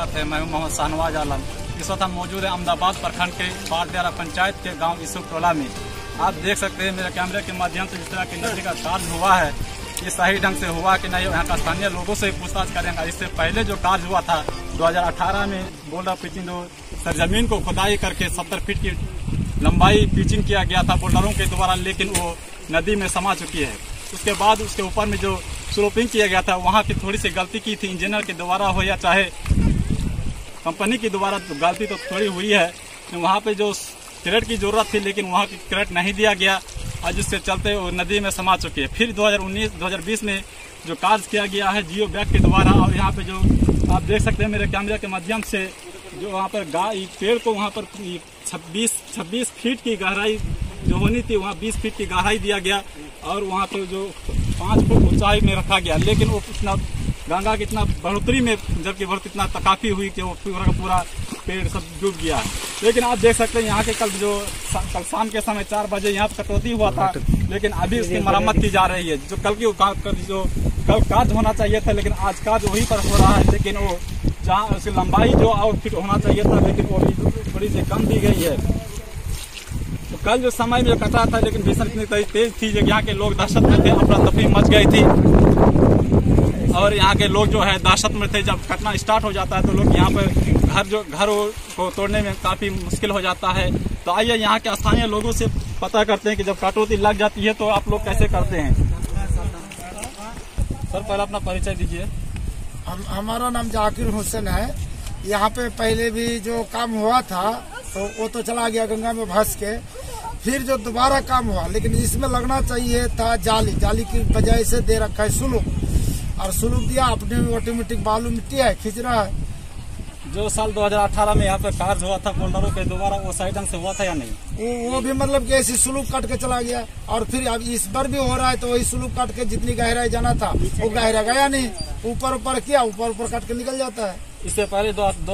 स्वागत है। मैं हूं मोहम्मद शाहनवाज आलम। इस वक्त हम मौजूद हैं अहमदाबाद प्रखंड के बारदियारा पंचायत के गांव यूसुफ टोला में। आप देख सकते हैं मेरे कैमरे के माध्यम से जिस तरह की नदी का कार्य हुआ है, ये सही ढंग से हुआ कि नहीं, यहाँ का स्थानीय लोगों से पूछताछ करेंगे। इससे पहले जो कार्य हुआ था 2018 में बोल्डर पिचिंग, सरजमीन को खुदाई करके 70 फीट की लंबाई पिचिंग किया गया था बोल्डरों के द्वारा, लेकिन वो नदी में समा चुकी है। उसके बाद उसके ऊपर में जो स्लोपिंग किया गया था, वहाँ की थोड़ी सी गलती की थी, इंजीनियर के द्वारा हो या चाहे कंपनी के द्वारा, तो गलती तो थोड़ी हुई है। वहाँ पे जो क्रेट की जरूरत थी, लेकिन वहाँ की क्रेट नहीं दिया गया और जिसके चलते वो नदी में समा चुकी है। फिर 2019-2020 में जो कार्य किया गया है जियो बैग के द्वारा, और यहाँ पे जो आप देख सकते हैं मेरे कैमरे के माध्यम से, जो वहाँ पर पेड़ को वहाँ पर 26 फीट की गहराई जो होनी थी, वहाँ 20 फीट की गहराई दिया गया और वहाँ पर जो 5 फुट ऊंचाई में रखा गया। लेकिन वो इतना गंगा की इतना बढ़ोतरी में जबकि बढ़ोतरी इतना तकाफी हुई कि वो पूरा पेड़ सब डूब गया। लेकिन आप देख सकते हैं यहाँ के कल शाम के समय 4 बजे यहाँ पर कटौती हुआ था, लेकिन अभी उसकी मरम्मत की जा रही है। जो कल काज होना चाहिए था, लेकिन आज काज वहीं पर हो रहा है, लेकिन वो जहाँ उसकी लंबाई जो और फिट होना चाहिए था, लेकिन वो भी थोड़ी सी कम दी गई है। तो कल जो समय में कटा था, लेकिन भीषण इतनी तेज थी जो यहाँ के लोग दहशत में थे, अफरा तफरी मच गई थी और यहाँ के लोग जो है दहशत में थे। जब कटना स्टार्ट हो जाता है तो लोग यहाँ पर घर को तोड़ने में काफी मुश्किल हो जाता है। तो आइए यहाँ के स्थानीय लोगों से पता करते हैं कि जब कटौती लग जाती है तो आप लोग कैसे करते हैं। सर पहले अपना परिचय दीजिए। हमारा नाम जाकिर हुसैन है। यहाँ पे पहले भी जो काम हुआ था तो वो तो चला गया गंगा में भस के। फिर जो दोबारा काम हुआ, लेकिन इसमें लगना चाहिए था जाली की बजाय से दे रखा है सुलूक, और सुलूक दिया अपने ऑटोमेटिक बालू मिट्टी है खींच रहा है। जो साल 2018 में यहाँ पे कार्य हुआ था बोल्डरों के द्वारा, वो सही ढंग से हुआ था या नहीं? वो भी मतलब कि ऐसी सुलूक काट के चला गया, और फिर अब इस बार भी हो रहा है तो वही सुलूक काट के जितनी गहराई जाना था वो गहरा गया नहीं, ऊपर किया, ऊपर काट के निकल जाता है। इससे पहले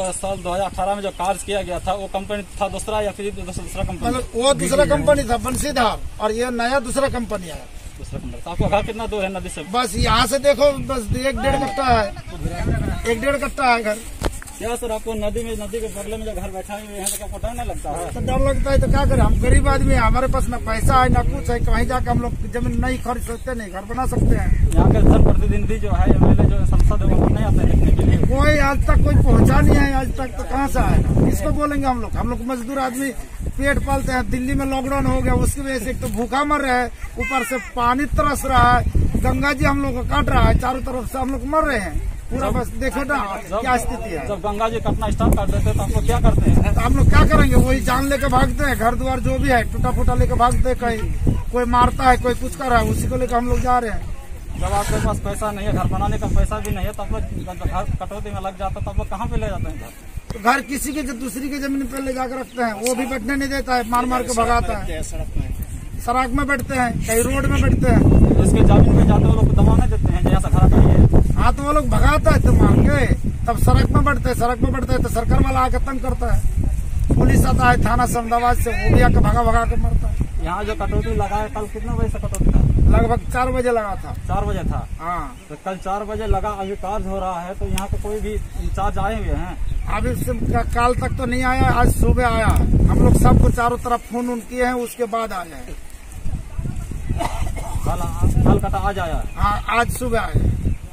2018 में जो कार्य किया गया था वो कंपनी था दूसरा या फिर दूसरा कंपनी? मतलब वो दूसरा कंपनी था बंसीधार, और ये नया दूसरा कंपनी है। दूसरा कंपनी। तो आपका घर कितना दूर है नदी से? बस यहाँ से देखो बस 1-1.5 कट्टा है, 1-1.5 कट्टा है घर। क्या सर आपको नदी के बगले में जो घर बैठा है तो आपको डर नहीं लगता है? तो डर लगता है तो क्या करें, हम गरीब आदमी है, हमारे पास न पैसा है न कुछ है, कहीं जाकर हम लोग जमीन नहीं खरीद सकते, नहीं घर बना सकते हैं। यहाँ के जनप्रतिनिधि जो है एमएलए जो संसद है वो नहीं आते देखने के लिए? कोई आज तक कोई पहुँचा नहीं है आज तक, तो कहाँ से आएगा, किसको बोलेंगे हम लोग मजदूर आदमी पेट पालते हैं। दिल्ली में लॉकडाउन हो गया, उसकी वजह से एक तो भूखा मर रहे हैं, ऊपर से पानी तरस रहा है, गंगा जी हम लोग को काट रहा है, चारों तरफ से हम लोग मर रहे हैं पूरा। बस देखो ना क्या स्थिति है। जब गंगा जी कटना स्टार्ट कर देते तो हम लोग क्या करते हैं? तो हम लोग क्या करेंगे, वही जान लेके भागते हैं, घर द्वार जो भी है टूटा फूटा लेके भागते हैं, कहीं कोई मारता है कोई कुछ कर रहा है, उसी को लेकर हम लोग जा रहे हैं। जब आपके पास पैसा नहीं है, घर बनाने का पैसा भी नहीं है, तो आप लोग घर कटौती में लग जाता तो आप लोग कहाँ पे ले जाते हैं घर? तो घर किसी के दूसरी की जमीन पे ले जाकर रखते हैं, वो भी बैठने नहीं देता है, मार के भगाता है। सड़क में बैठते हैं, कहीं रोड में बैठते हैं। इसके जमीन में जाते वो लोग दबाव नहीं देते हैं जैसा घर चाहिए? हाँ तो वो लोग भगाता है तो मांग के, तब सड़क में बैठते हैं तो सरकार वाला आकर तंग करता है, पुलिस आता है थाना अहमदाबाद से, वो भी आकर भगा के मरता है। यहाँ जो कटौती लगा है कल कितना बजे से कटौती था? लगभग 4 बजे लगा था। 4 बजे था? हाँ। तो कल 4 बजे लगा, अभी कार्य हो रहा है, तो यहाँ पे कोई भी इंचार्ज आए हुए हैं? अभी काल तक तो नहीं आया, आज सुबह आया। हम लोग सबको चारों तरफ फोन किए हैं, उसके बाद आए हैं। कल कटा आज आया? हाँ आज सुबह आए।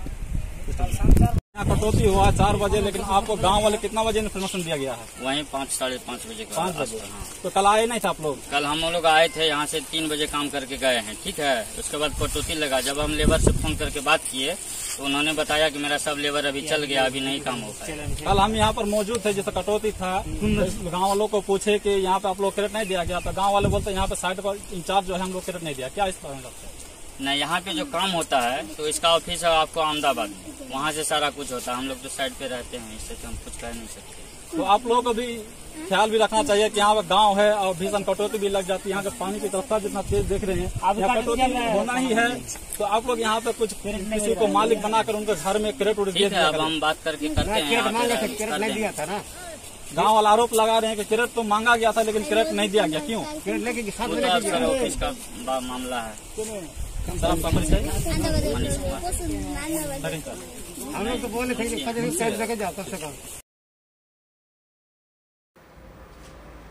कटौती हुआ 4 बजे, लेकिन आपको गांव वाले कितना बजे इन्फॉर्मेशन दिया गया है? वहीं 5-5:30 बजे। 5 बजे? हाँ। तो कल आए नहीं था आप लोग? कल हम लोग आए थे, यहाँ से 3 बजे काम करके गए हैं, ठीक है। उसके बाद कटौती लगा, जब हम लेबर से फोन करके बात किए तो उन्होंने बताया कि मेरा सब लेबर अभी चल गया, अभी नहीं काम हो पाया। कल हम यहाँ पर मौजूद थे, जैसे कटौती था, गाँव वालों को पूछे कि यहाँ पे आप लोग क्रेट नहीं दिया गया, तो गाँव वाले बोलते यहाँ पे साइड पर इंचार्ज जो है हम लोग क्रेट नहीं दिया। क्या इस पर नहीं, यहाँ पे जो काम होता है तो इसका ऑफिस है आपको अहमदाबाद में, वहाँ से सारा कुछ होता है। हम लोग तो साइड पे रहते हैं, इससे तो हम कुछ कह नहीं सकते। तो आप लोगों को भी ख्याल भी रखना चाहिए कि यहाँ पर गांव है और भीषण कटौती भी लग जाती है। यहाँ के पानी की तरफ जितना तेज देख रहे हैं, यहाँ कटौती होना ही है। तो आप लोग यहाँ पे कुछ किसी को मालिक बनाकर उनके घर में क्रेट उड़ दिया। अब हम बात करके करते हैं। गांव वाला आरोप लगा रहे हैं कि क्रेट तो मांगा गया था, लेकिन क्रेट नहीं दिया गया, क्यों? ऑफिस का मामला है। सर आपका परिचय? मनीष कुमार। हम लोग तो बोले थे कि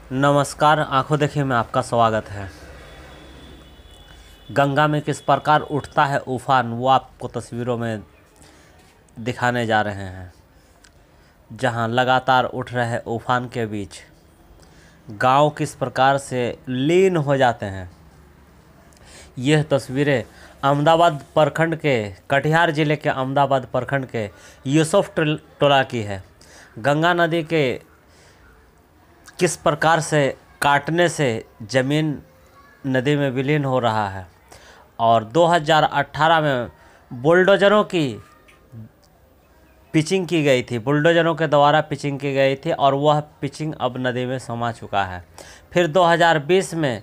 नमस्कार, आंखों देखिए में आपका स्वागत है। गंगा में किस प्रकार उठता है उफान, वो आपको तस्वीरों में दिखाने जा रहे हैं। जहां लगातार उठ रहे उफान के बीच गांव किस प्रकार से लीन हो जाते हैं। यह तस्वीरें अहमदाबाद प्रखंड के, कटिहार जिले के अहमदाबाद प्रखंड के यूसुफ टोला की है। गंगा नदी के किस प्रकार से काटने से ज़मीन नदी में विलीन हो रहा है और 2018 में बुलडोज़रों की पिचिंग की गई थी, बुलडोज़रों के द्वारा पिचिंग की गई थी और वह पिचिंग अब नदी में समा चुका है। फिर 2020 में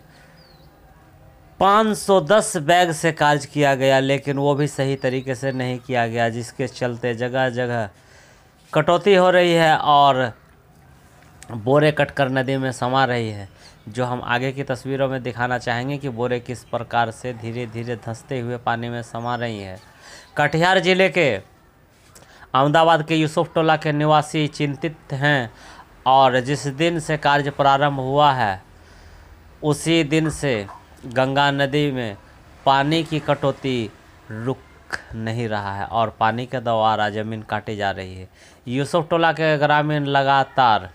510 बैग से कार्य किया गया, लेकिन वो भी सही तरीके से नहीं किया गया, जिसके चलते जगह जगह कटौती हो रही है और बोरे कटकर नदी में समा रही है। जो हम आगे की तस्वीरों में दिखाना चाहेंगे कि बोरे किस प्रकार से धीरे धीरे धंसते हुए पानी में समा रही है। कटिहार जिले के अहमदाबाद के यूसुफ टोला के निवासी चिंतित हैं और जिस दिन से कार्य प्रारंभ हुआ है उसी दिन से गंगा नदी में पानी की कटौती रुक नहीं रहा है और पानी के द्वारा ज़मीन काटी जा रही है। यूसुफ टोला के ग्रामीण लगातार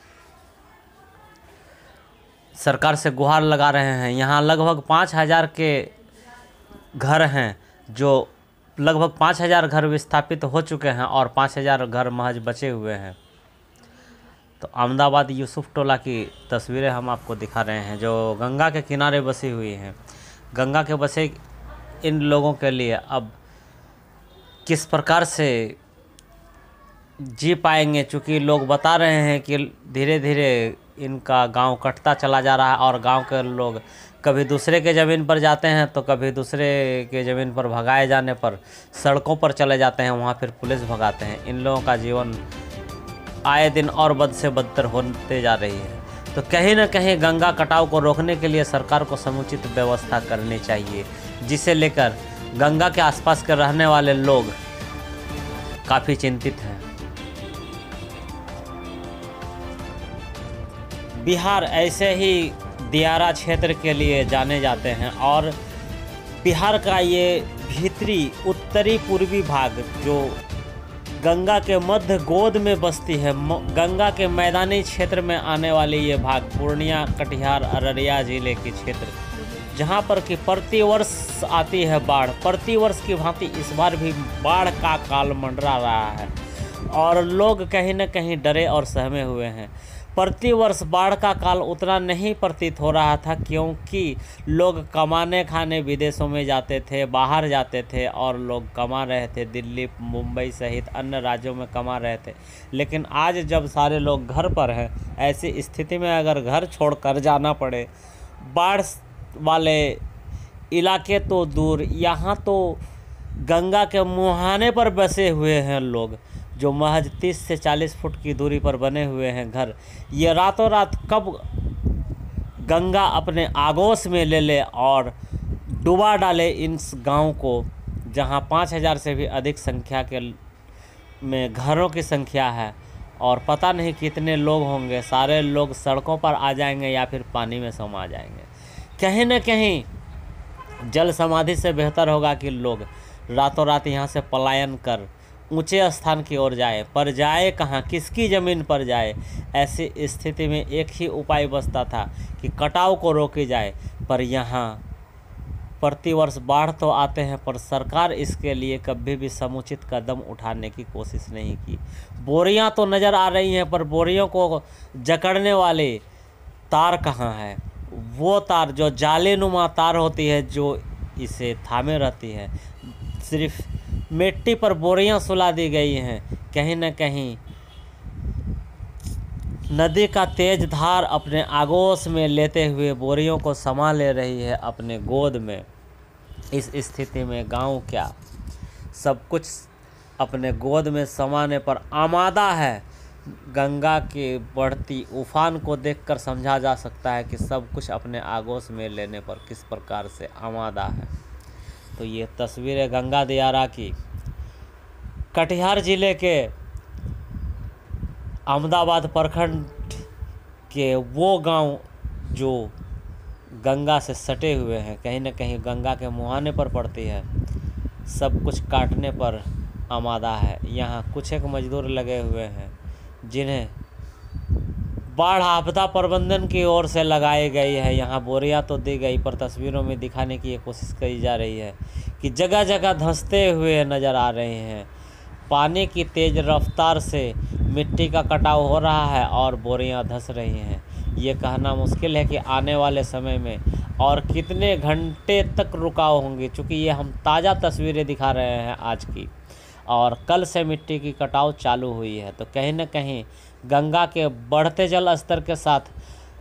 सरकार से गुहार लगा रहे हैं। यहाँ लगभग 5000 के घर हैं, जो लगभग 5000 घर विस्थापित हो चुके हैं और 5000 घर महज बचे हुए हैं। तो अहमदाबाद यूसुफ टोला की तस्वीरें हम आपको दिखा रहे हैं, जो गंगा के किनारे बसी हुई हैं। गंगा के बसे इन लोगों के लिए अब किस प्रकार से जी पाएंगे, चूँकि लोग बता रहे हैं कि धीरे धीरे इनका गांव कटता चला जा रहा है और गांव के लोग कभी दूसरे के ज़मीन पर जाते हैं तो कभी दूसरे के ज़मीन पर भगाए जाने पर सड़कों पर चले जाते हैं, वहां फिर पुलिस भगाते हैं। इन लोगों का जीवन आए दिन और बद से बदतर होते जा रही है। तो कहीं ना कहीं गंगा कटाव को रोकने के लिए सरकार को समुचित व्यवस्था करनी चाहिए, जिसे लेकर गंगा के आसपास के रहने वाले लोग काफ़ी चिंतित हैं। बिहार ऐसे ही दियारा क्षेत्र के लिए जाने जाते हैं और बिहार का ये भीतरी उत्तरी पूर्वी भाग जो गंगा के मध्य गोद में बसती है, गंगा के मैदानी क्षेत्र में आने वाली ये भाग पूर्णिया, कटिहार, अररिया जिले के क्षेत्र, जहाँ पर कि प्रतिवर्ष आती है बाढ़। प्रतिवर्ष की भांति इस बार भी बाढ़ का काल मंडरा रहा है और लोग कहीं न कहीं डरे और सहमे हुए हैं। प्रतिवर्ष बाढ़ का काल उतना नहीं प्रतीत हो रहा था, क्योंकि लोग कमाने खाने विदेशों में जाते थे, बाहर जाते थे और लोग कमा रहे थे, दिल्ली, मुंबई सहित अन्य राज्यों में कमा रहे थे। लेकिन आज जब सारे लोग घर पर हैं, ऐसी स्थिति में अगर घर छोड़कर जाना पड़े, बाढ़ वाले इलाके तो दूर, यहाँ तो गंगा के मुहाने पर बसे हुए हैं लोग, जो महज 30 से 40 फुट की दूरी पर बने हुए हैं घर। ये रातों रात कब गंगा अपने आगोश में ले ले और डुबा डाले इन गाँव को, जहाँ 5000 से भी अधिक संख्या के में घरों की संख्या है और पता नहीं कितने लोग होंगे। सारे लोग सड़कों पर आ जाएंगे या फिर पानी में समा जाएंगे। कहीं न कहीं जल समाधि से बेहतर होगा कि लोग रातों रात यहाँ से पलायन कर ऊंचे स्थान की ओर जाए, पर जाए कहाँ, किसकी ज़मीन पर जाए। ऐसी स्थिति में एक ही उपाय बचता था कि कटाव को रोकी जाए, पर यहाँ प्रतिवर्ष बाढ़ तो आते हैं पर सरकार इसके लिए कभी भी समुचित कदम उठाने की कोशिश नहीं की। बोरियां तो नज़र आ रही हैं पर बोरियों को जकड़ने वाले तार कहाँ है? वो तार जो जालीनुमा तार होती है जो इसे थामे रहती है, सिर्फ मिट्टी पर बोरियां सुला दी गई हैं। कहीं न कहीं नदी का तेज धार अपने आगोश में लेते हुए बोरियों को समा ले रही है अपने गोद में। इस स्थिति में गांव क्या, सब कुछ अपने गोद में समाने पर आमादा है। गंगा के बढ़ती उफान को देखकर समझा जा सकता है कि सब कुछ अपने आगोश में लेने पर किस प्रकार से आमादा है। तो ये तस्वीरें गंगा दियारा की कटिहार जिले के अहमदाबाद प्रखंड के वो गांव जो गंगा से सटे हुए हैं, कहीं न कहीं गंगा के मुहाने पर पड़ती है, सब कुछ काटने पर आमादा है। यहाँ कुछ एक मजदूर लगे हुए हैं जिन्हें बाढ़ आपदा प्रबंधन की ओर से लगाई गई है। यहाँ बोरियां तो दी गई, पर तस्वीरों में दिखाने की ये कोशिश की जा रही है कि जगह जगह धंसते हुए नज़र आ रहे हैं। पानी की तेज़ रफ्तार से मिट्टी का कटाव हो रहा है और बोरियां धंस रही हैं। ये कहना मुश्किल है कि आने वाले समय में और कितने घंटे तक रुकाव होंगी, चूँकि ये हम ताज़ा तस्वीरें दिखा रहे हैं आज की, और कल से मिट्टी की कटाव चालू हुई है। तो कहीं न कहीं गंगा के बढ़ते जल स्तर के साथ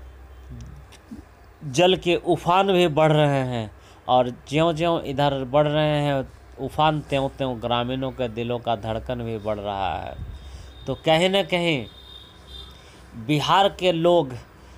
जल के उफान भी बढ़ रहे हैं, और ज्यों-ज्यों इधर बढ़ रहे हैं उफान, त्यों-त्यों ग्रामीणों के दिलों का धड़कन भी बढ़ रहा है। तो कहीं न कहीं बिहार के लोग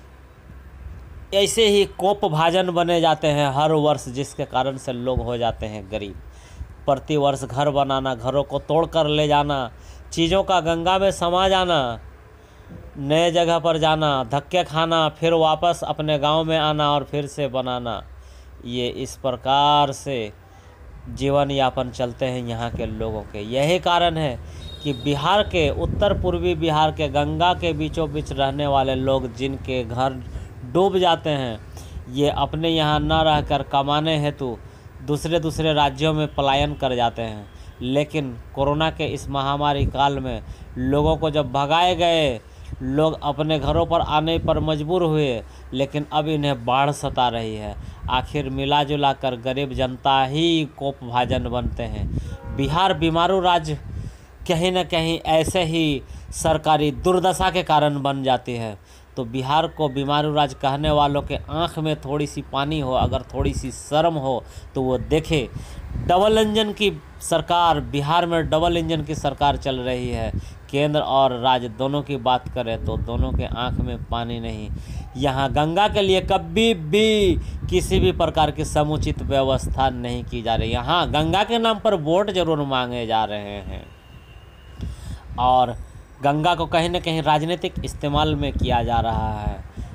ऐसे ही कोपभाजन बने जाते हैं हर वर्ष, जिसके कारण से लोग हो जाते हैं गरीब। प्रति वर्ष घर बनाना, घरों को तोड़ कर ले जाना, चीज़ों का गंगा में समा जाना, नए जगह पर जाना, धक्के खाना, फिर वापस अपने गांव में आना और फिर से बनाना, ये इस प्रकार से जीवन यापन चलते हैं यहाँ के लोगों के। यही कारण है कि बिहार के उत्तर पूर्वी बिहार के गंगा के बीचों बीच रहने वाले लोग, जिनके घर डूब जाते हैं, ये अपने यहाँ न रहकर कमाने हेतु दूसरे राज्यों में पलायन कर जाते हैं। लेकिन कोरोना के इस महामारी काल में लोगों को जब भगाए गए, लोग अपने घरों पर आने पर मजबूर हुए, लेकिन अब इन्हें बाढ़ सता रही है। आखिर मिला जुला कर गरीब जनता ही कोपभाजन बनते हैं। बिहार बीमारू राज्य कहीं न कहीं ऐसे ही सरकारी दुर्दशा के कारण बन जाती है। तो बिहार को बीमारू राज्य कहने वालों के आंख में थोड़ी सी पानी हो, अगर थोड़ी सी शर्म हो, तो वो देखे डबल इंजन की सरकार, बिहार में डबल इंजन की सरकार चल रही है। केंद्र और राज्य दोनों की बात करें तो दोनों के आंख में पानी नहीं। यहाँ गंगा के लिए कभी भी किसी भी प्रकार की समुचित व्यवस्था नहीं की जा रही। यहाँ गंगा के नाम पर वोट जरूर मांगे जा रहे हैं और गंगा को कहीं न कहीं राजनीतिक इस्तेमाल में किया जा रहा है।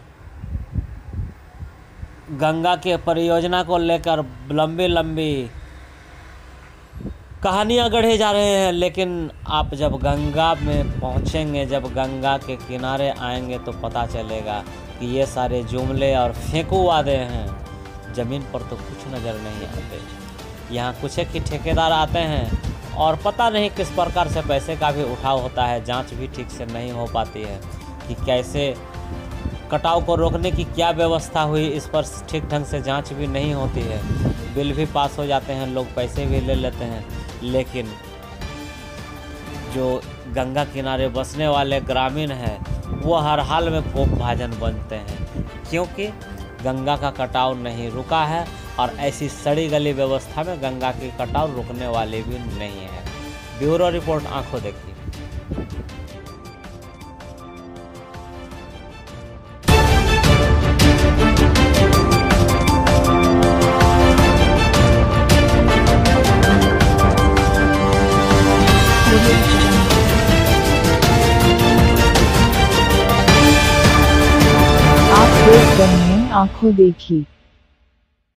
गंगा के परियोजना को लेकर लंबी लंबी कहानियाँ गढ़े जा रहे हैं, लेकिन आप जब गंगा में पहुँचेंगे, जब गंगा के किनारे आएंगे, तो पता चलेगा कि ये सारे जुमले और फेंकू वादे हैं। ज़मीन पर तो कुछ नज़र नहीं आते। यहाँ कुछ एक ही ठेकेदार आते हैं और पता नहीं किस प्रकार से पैसे का भी उठाव होता है। जांच भी ठीक से नहीं हो पाती है कि कैसे कटाव को रोकने की क्या व्यवस्था हुई, इस पर ठीक ढंग से जांच भी नहीं होती है। बिल भी पास हो जाते हैं, लोग पैसे भी ले लेते हैं, लेकिन जो गंगा किनारे बसने वाले ग्रामीण हैं वो हर हाल में कोपभाजन बनते हैं, क्योंकि गंगा का कटाव नहीं रुका है और ऐसी सड़ी गली व्यवस्था में गंगा की कटाव रुकने वाली भी नहीं है। ब्यूरो रिपोर्ट, आंखों देखी। आप देख रहे हैं आंखों देखी।